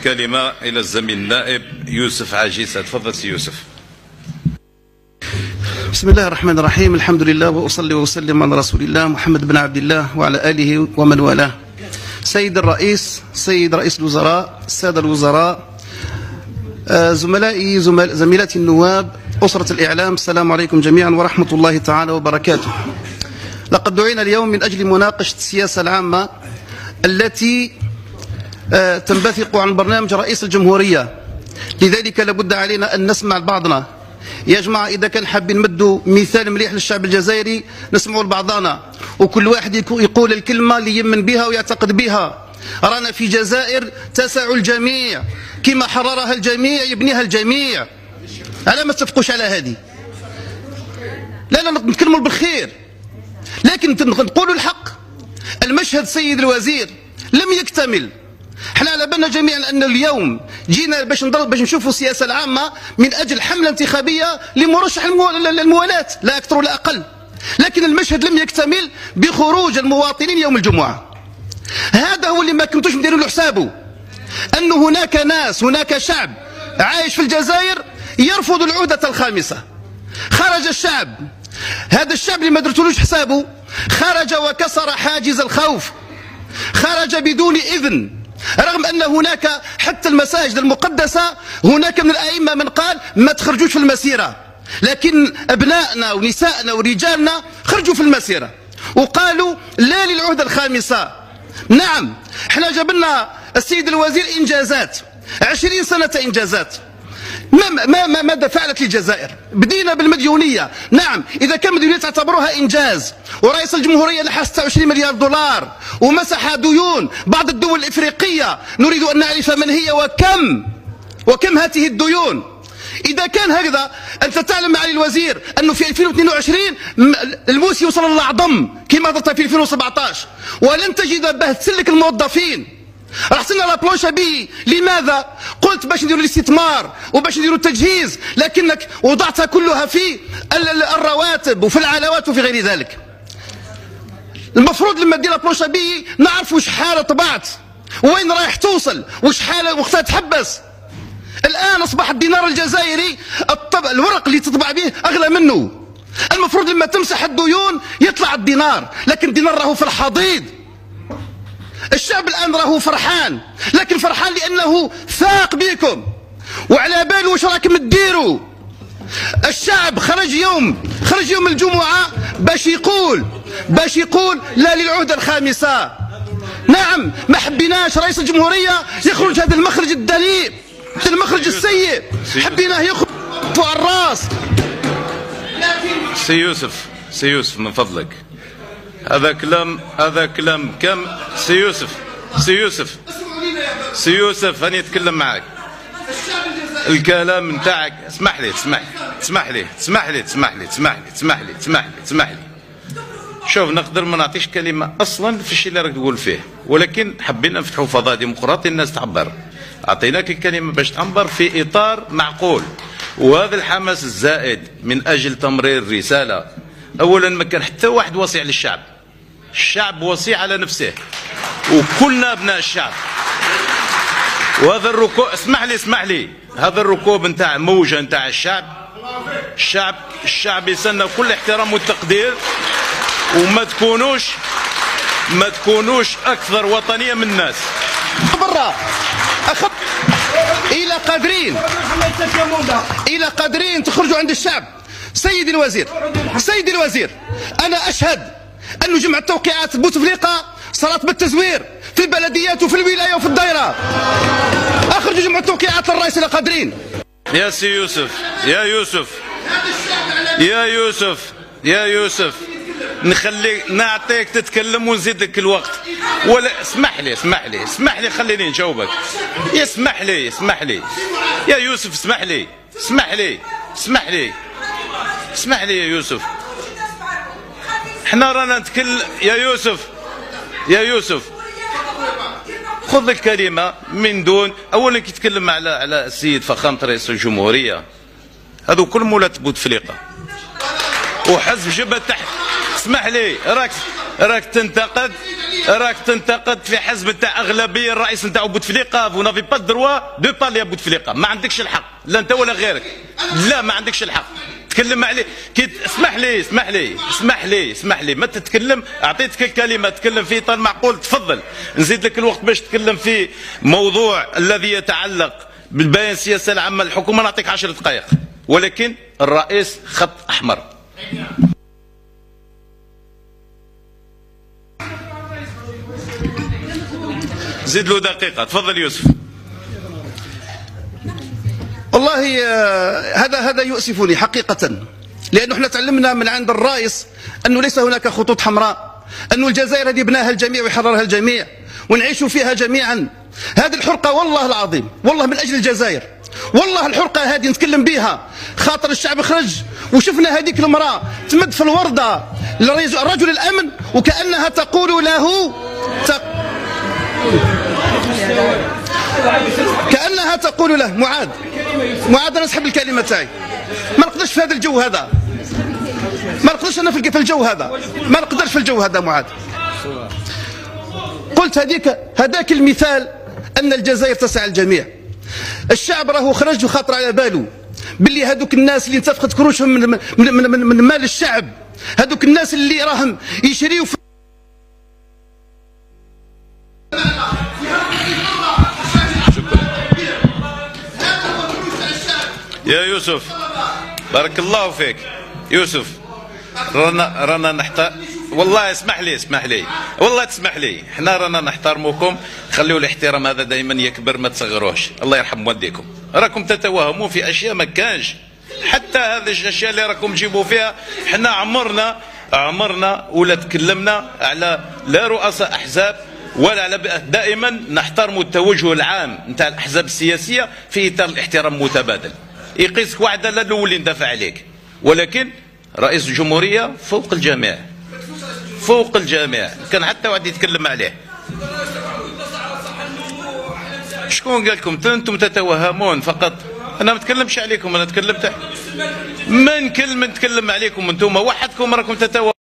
الكلمة إلى الزميل النائب يوسف عجيسة. تفضل سي يوسف. بسم الله الرحمن الرحيم. الحمد لله وأصلي وأسلم على رسول الله محمد بن عبد الله وعلى آله ومن والاه. سيد الرئيس، سيد رئيس الوزراء، السادة الوزراء، زملائي زميلاتي النواب، أسرة الإعلام، السلام عليكم جميعا ورحمة الله تعالى وبركاته. لقد دعينا اليوم من أجل مناقشة السياسة العامة التي تنبثق عن برنامج رئيس الجمهورية، لذلك لابد علينا أن نسمع لبعضنا. يا جماعة إذا كان حابين نمدوا مثال مليح للشعب الجزائري نسمعوا لبعضنا، وكل واحد يقول الكلمة اللي يمن بها ويعتقد بها. رانا في جزائر تسع الجميع، كما حررها الجميع يبنيها الجميع. ألا ما تتفقوش على هذه؟ لا نتكلموا بالخير، لكن نقولوا الحق. المشهد سيد الوزير لم يكتمل. احنا على بالنا جميعا ان اليوم جينا باش نشوفوا السياسه العامه من اجل حمله انتخابيه لمرشح الموالاه، لا اكثر ولا اقل. لكن المشهد لم يكتمل بخروج المواطنين يوم الجمعه. هذا هو اللي ما كنتوش مديرين له حسابه، ان هناك ناس، هناك شعب عايش في الجزائر يرفض العهده الخامسه. خرج الشعب، هذا الشعب اللي ما درتولوش حسابه خرج وكسر حاجز الخوف، خرج بدون اذن، رغم أن هناك حتى المساجد المقدسة هناك من الأئمة من قال ما تخرجوش في المسيرة، لكن أبنائنا ونسائنا ورجالنا خرجوا في المسيرة وقالوا لا للعهدة الخامسة. نعم، احنا جبنا السيد الوزير إنجازات، 20 سنة إنجازات. ماذا فعلت للجزائر؟ بدينا بالمديونية. نعم، إذا كان المديونية تعتبروها إنجاز، ورئيس الجمهورية نحى 26 مليار دولار ومسح ديون بعض الدول الإفريقية، نريد أن نعرف من هي وكم هذه الديون. إذا كان هكذا، أنت تعلم معالي الوزير أنه في 2022 الموسي وصل للأعظم كما ضربت في 2017، ولن تجد به تسلك الموظفين. رحت لنا لابلونشا بي، لماذا؟ قلت باش نديروا الاستثمار وباش نديروا التجهيز، لكنك وضعتها كلها في الرواتب وفي العلاوات وفي غير ذلك. المفروض لما دير لابلونشا بي نعرفوا شحال طبعت، وين رايح توصل، وشحال وقتها تحبس. الآن أصبح الدينار الجزائري الورق اللي تطبع به أغلى منه. المفروض لما تمسح الديون يطلع الدينار، لكن الدينار راهو في الحضيض. الشعب الآن راهو فرحان، لكن فرحان لأنه ثاق بكم وعلى باله واش راكم تديروا. الشعب خرج يوم الجمعة باش يقول لا للعهدة الخامسة. نعم، ما حبيناش رئيس الجمهورية يخرج هذا المخرج الدليل، هذا المخرج السيء، حبيناه يخرج فوق الراس. سي يوسف من فضلك، هذا كلام كم. سي يوسف أنا أتكلم معك. الكلام نتاعك، اسمح لي. شوف، نقدر ما نعطيش كلمة أصلا في الشيء اللي راك تقول فيه، ولكن حبينا نفتحوا فضاء ديمقراطي الناس تعبر. أعطيناك الكلمة باش تعبر في إطار معقول، وهذا الحماس الزائد من أجل تمرير الرسالة. أولا ما كان حتى واحد وصي على الشعب، الشعب وصي على نفسه وكلنا ابناء الشعب. وهذا الركوب، اسمح لي، هذا الركوب نتاع موجه نتاع الشعب يسنى كل احترام والتقدير، وما تكونوش اكثر وطنيه من الناس. برا الى قادرين تخرجوا عند الشعب. سيدي الوزير، انا اشهد أنه جمع التوقيعات بوتفليقة صارت بالتزوير في البلديات وفي الولاية وفي الدائرة. أخرجوا جمع التوقيعات للرئيس إلى قادرين. يا سي يوسف، يا يوسف نعطيك تتكلم ونزيد لك الوقت، ولا اسمح لي خليني نجاوبك. اسمح لي يا يوسف، اسمح لي يا يوسف. احنا رانا نتكلم يا يوسف خذ الكلمة من دون. اولا كي تكلم على السيد فخامة رئيس الجمهورية، هذو كل مولات بوتفليقة وحزب جبهة تحت. اسمح لي، راك تنتقد راك تنتقد في حزب نتاع اغلبيه، الرئيس نتاعو بوتفليقه، فو نافي با دروا دو بارلي يا بوتفليقه، ما عندكش الحق، لا انت ولا غيرك، لا ما عندكش الحق تكلم عليه. اسمح لي ما تتكلم، اعطيتك الكلمه تتكلم في اطار معقول، تفضل نزيد لك الوقت باش تتكلم في موضوع الذي يتعلق بالبيان السياسه العامه للحكومه، نعطيك 10 دقائق، ولكن الرئيس خط احمر. زيد له دقيقه، تفضل يوسف. والله هذا يؤسفني حقيقة، لأنه احنا تعلمنا من عند الرئيس أنه ليس هناك خطوط حمراء، أنه الجزائر هذه بناها الجميع ويحررها الجميع ونعيش فيها جميعا. هذه الحرقة والله العظيم، والله من أجل الجزائر، والله الحرقة هذه نتكلم بها خاطر الشعب خرج وشفنا هذيك المرأة تمد في الوردة لرجل الأمن وكأنها تقول له كأنها تقول له معاذ أنا أسحب الكلمة تاعي، ما نقدرش في هذا الجو هذا، ما نقدرش أنا في الجو هذا، ما نقدرش في الجو هذا معاذ. قلت هذاك المثال أن الجزائر تسع الجميع. الشعب راهو خرج وخاطر على باله باللي هذوك الناس اللي انتفقت كروشهم من مال الشعب، هذوك الناس اللي راهم يشريوا يا يوسف بارك الله فيك. يوسف رانا نحتار، والله اسمح لي والله تسمح لي، احنا رانا نحترمكم، خليوا الاحترام هذا دائما يكبر ما تصغروش، الله يرحم والديكم. راكم تتوهموا في اشياء ما كانش، حتى هذه الاشياء اللي راكم تجيبوا فيها احنا عمرنا ولا تكلمنا على لا رؤساء احزاب ولا على دائما نحترموا التوجه العام نتاع الاحزاب السياسيه في اطار الاحترام المتبادل. يقيسك واحد لا الاول اللي ندافع عليك، ولكن رئيس الجمهوريه فوق الجميع، كان حتى واحد يتكلم عليه. شكون قال لكم انتم تتوهمون فقط؟ انا ما نتكلمش عليكم، انا تكلمت من كلمه نتكلم عليكم انتم وحدكم راكم تتوهمون.